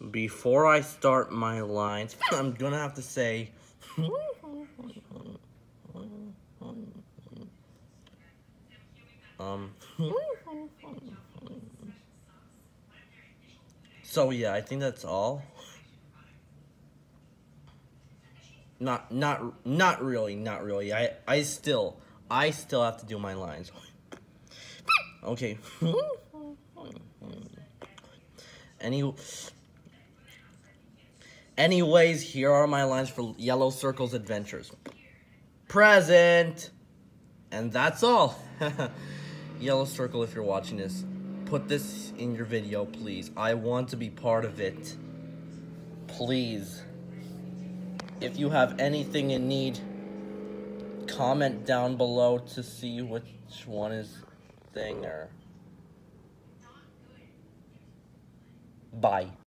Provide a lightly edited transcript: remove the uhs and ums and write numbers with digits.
before I start my lines, I'm gonna have to say, so yeah, I think that's all. Not really. I still have to do my lines. Okay. Any Anyways, here are my lines for Yellow Circle's adventures. Present! And that's all. Yellow Circle, if you're watching this, put this in your video, please. I want to be part of it. Please. If you have anything in need, comment down below to see which one is thing or... Bye.